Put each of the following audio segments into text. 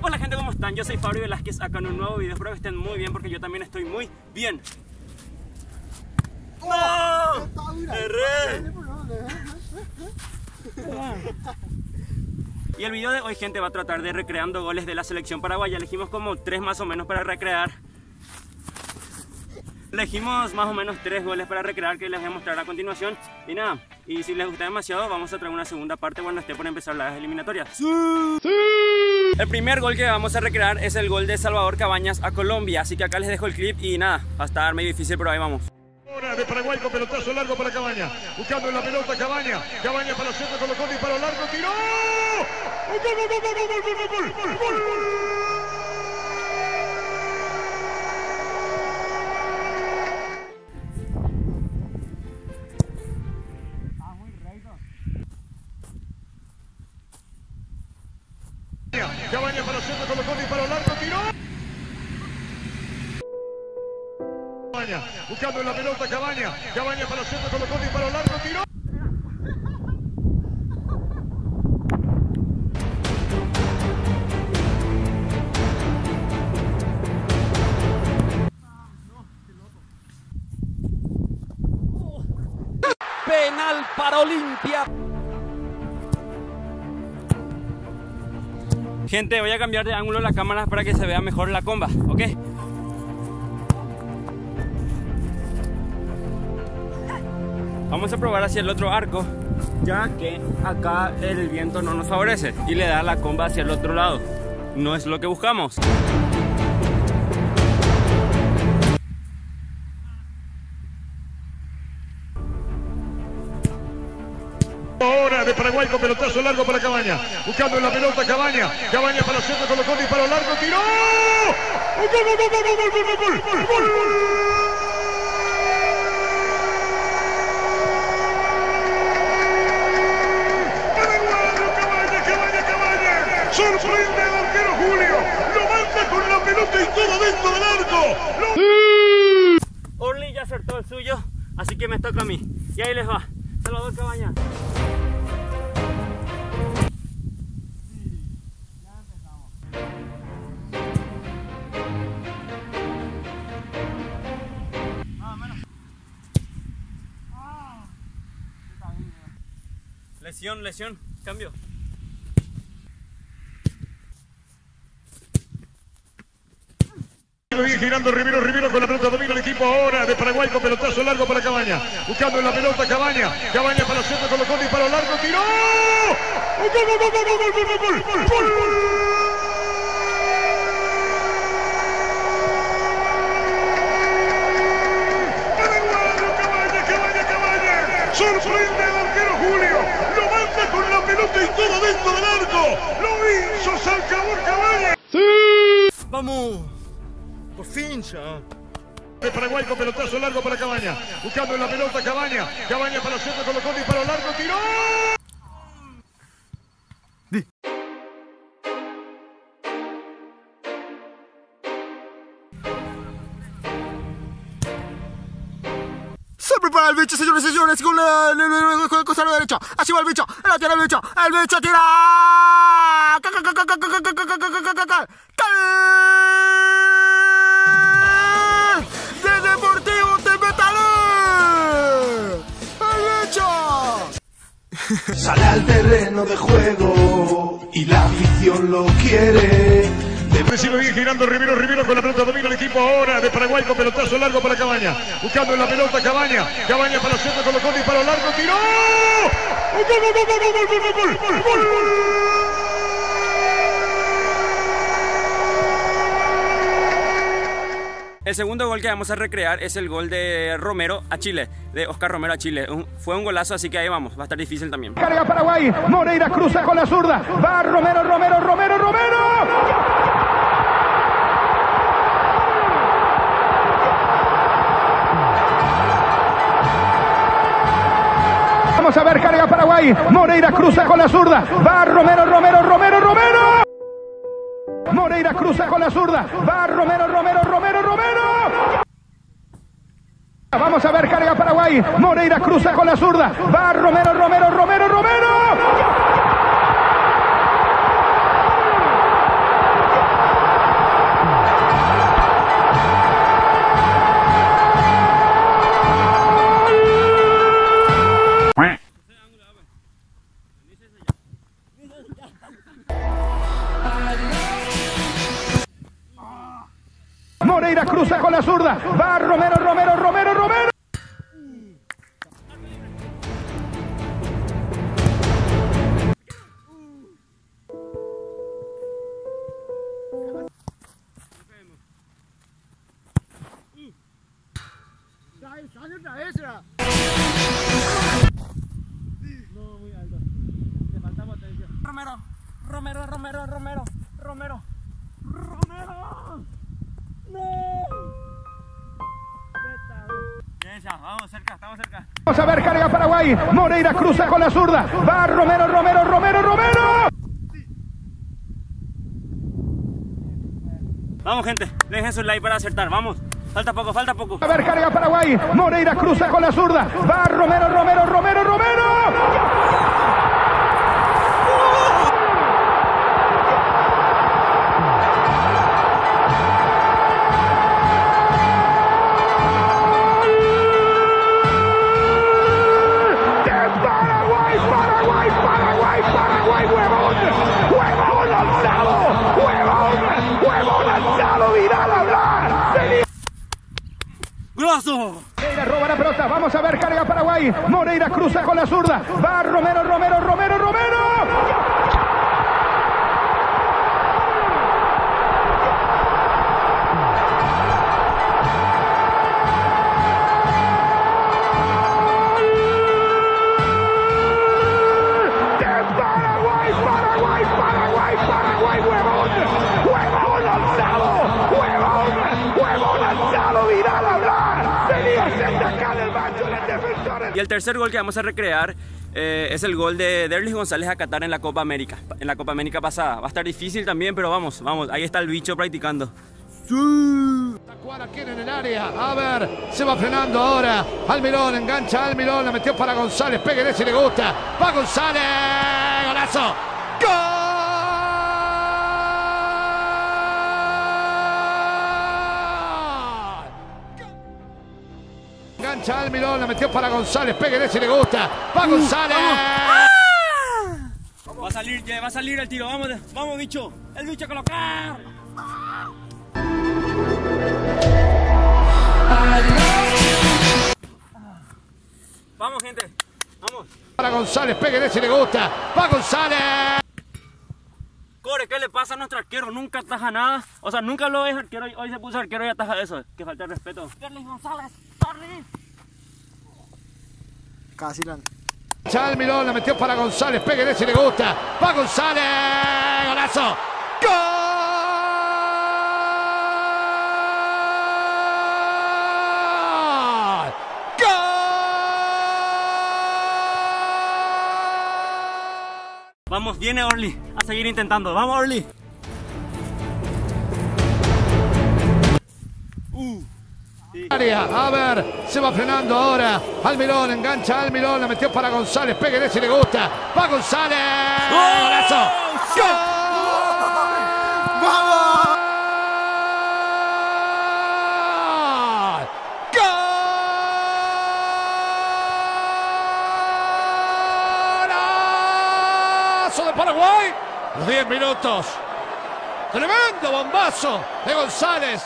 Hola gente, ¿cómo están? Yo soy Fabio Velázquez, acá en un nuevo video. Espero que estén muy bien porque yo también estoy muy bien. ¡No! ¡Erré! Y el video de hoy, gente, va a tratar de recreando goles de la selección paraguaya. Elegimos como 3 más o menos para recrear. Elegimos más o menos 3 goles para recrear que les voy a mostrar a continuación. Y nada, y si les gusta demasiado, vamos a traer una segunda parte cuando esté por empezar las eliminatorias. ¡Sí! ¡Sí! El primer gol que vamos a recrear es el gol de Salvador Cabañas a Colombia. Así que acá les dejo el clip y nada, va a estar medio difícil, pero ahí vamos. Ahora de Paraguay con pelotazo largo para Cabañas. Buscando en la pelota Cabañas. Cabañas para el centro, colocó un disparo largo, tiró. ¡Gol, gol, gol, gol, gol, gol, gol, gol, gol! Cabañas para el centro, colocó un disparo largo, tiró. Buscando en la pelota Cabañas. Cabañas para el centro, colocó un disparo largo, tiró. Penal para Olimpia. Gente, voy a cambiar de ángulo la cámara para que se vea mejor la comba, ¿ok? Vamos a probar hacia el otro arco, ya que acá el viento no nos favorece y le da la comba hacia el otro lado. No es lo que buscamos. Ahora de Paraguay con pelotazo largo para Cabañas. Buscando en la pelota Cabañas. Cabañas para el centro, colocó un disparo largo, tiró. ¡Gol, gol, gol, gol, gol, gol, gol, gol! Sorprende el arquero Julio. Lo manda con la pelota y todo dentro del arco. Orly ya acertó el suyo, así que me toca a mí. Y ahí les va. Salvador Cabañas. Lesión, cambio. Sigue girando Rivero con la pelota, domina el equipo ahora de Paraguay con pelotazo largo para Cabañas. Buscando en la pelota Cabañas. Cabañas para el centro, colocó un disparo largo, tiró. ¡Gol, gol, gol, gol, gol, gol, gol, gol! Sorprende el arquero Julio. Lo manda con la pelota y todo dentro del arco. Lo hizo Salvador Cabañas. ¡Sí! ¡Vamos! Por fin ya. De Paraguay con pelotazo largo para Cabañas. Buscando en la pelota Cabañas. Cabañas para el centro, colocó un disparo largo, tiró. Se prepara el bicho, señores y señores, con el costado derecho. Así va el bicho, la tira el bicho tira. De Deportivo Tepetalé. El bicho. Sale al terreno de juego y la afición lo quiere. Recibe bien girando Rivero con la pelota, domina el equipo ahora de Paraguay con pelotazo largo para Cabañas. Buscando en la pelota Cabañas. Cabañas para el centro, colocó un disparo largo, tiró. ¡Gol, gol, gol, gol, gol, gol, gol, gol! El segundo gol que vamos a recrear es el gol de Romero a Chile, de Oscar Romero a Chile. Fue un golazo, así que ahí vamos, va a estar difícil también. Carga Paraguay, Moreira cruza con la zurda, va Romero. Vamos a ver, carga Paraguay, Moreira cruza con la zurda, va Romero. Moreira cruza con la zurda, va Romero. Vamos a ver, carga Paraguay, Moreira cruza con la zurda, va Romero. Moreira cruza con la zurda. Va Romero. Romero. No. Bien, ya, vamos cerca, estamos cerca. Vamos a ver, carga Paraguay. Moreira cruza con la zurda. Va Romero. Vamos, gente, dejen su like para acertar, vamos. Falta poco. A ver, carga Paraguay. Moreira cruza con la zurda. Va Romero. Paraguay, huevón lanzado, Vidal hablar. ¡Grosso! Moreira roba la pelota, vamos a ver, carga Paraguay. Moreira cruza con la zurda. Va Romero. Paraguay, huevón lanzado, Vidal hablar. Venía cerca acá del banco del defensor. Y el tercer gol que vamos a recrear es el gol de Derlis González a Qatar en la Copa América. En la Copa América pasada. Va a estar difícil también, pero vamos. Ahí está el bicho practicando. Tacuara aquí en el área, a ver, se va frenando ahora. Almirón, engancha Almirón, la metió para González, pégale si le gusta. Va González, golazo. ¡Gol! Engancha Almirón, la metió para González, pégale si le gusta. Va González. Va a salir el tiro, vamos bicho. El bicho a colocar. Vamos, gente, vamos. Para González, pégale si le gusta. Va González. Core, ¿qué le pasa a nuestro arquero? Nunca ataja nada. O sea, nunca lo es arquero. Hoy se puso arquero y ataja eso. Que falta de respeto. Derlis González, Derlis. Casi la... Almirón, la metió para González, pégale si le gusta. Va González, golazo. ¡Gol! Vamos, viene Orly, a seguir intentando. Vamos, Orly. A ver, se va frenando ahora. Almirón, engancha Almirón, la metió para González, pégale si le gusta. Va González. ¡Golazo! ¡Gol! ¡Vamos! De Paraguay, los 10 minutos. Tremendo bombazo de González.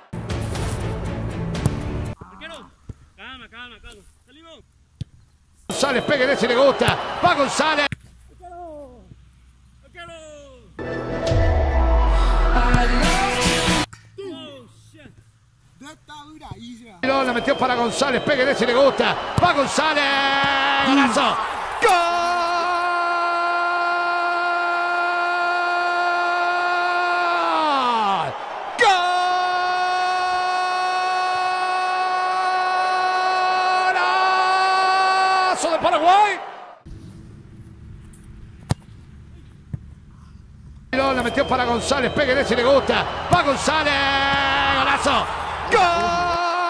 Calma. Salimos. González, pégale si le gusta. Va González. La metió para González, pégale si le gusta. Va González. Golazo. ¡Gol! De Paraguay. La metió para González, pégale si le gusta. Va González, golazo. ¡Gol!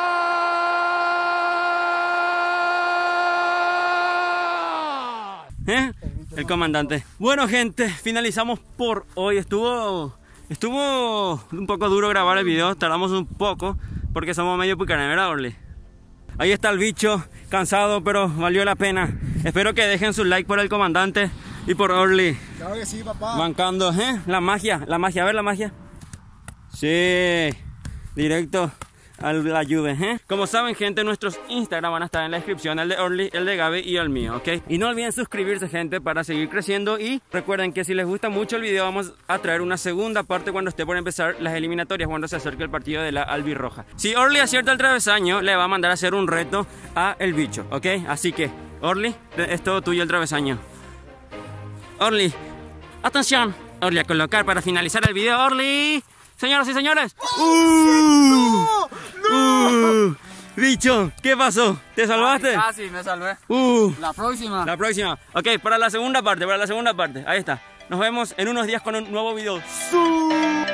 El comandante. Bueno, gente, finalizamos por hoy. Estuvo un poco duro grabar el video. Tardamos un poco porque somos medio pucanes, ¿verdad, Orly? Ahí está el bicho, cansado, pero valió la pena. Espero que dejen su like por el comandante y por Orly. Claro que sí, papá. Bancando, La magia, a ver la magia. Sí. directo a la Juve, ¿eh? Como saben, gente, nuestros Instagram van a estar en la descripción, el de Orly, el de Gaby y el mío, ¿ok? Y no olviden suscribirse, gente, para seguir creciendo. Y recuerden que si les gusta mucho el video, vamos a traer una segunda parte cuando esté por empezar las eliminatorias, cuando se acerque el partido de la albirroja. Si Orly acierta el travesaño, le va a mandar a hacer un reto a el bicho, ¿ok? Así que, Orly, es todo tuyo el travesaño. Orly, atención, Orly a colocar para finalizar el video, Orly. Señoras y señores. Bicho, ¿qué pasó? ¿Te salvaste? Casi, me salvé. La próxima. La próxima. Ok, para la segunda parte, Ahí está. Nos vemos en unos días con un nuevo video.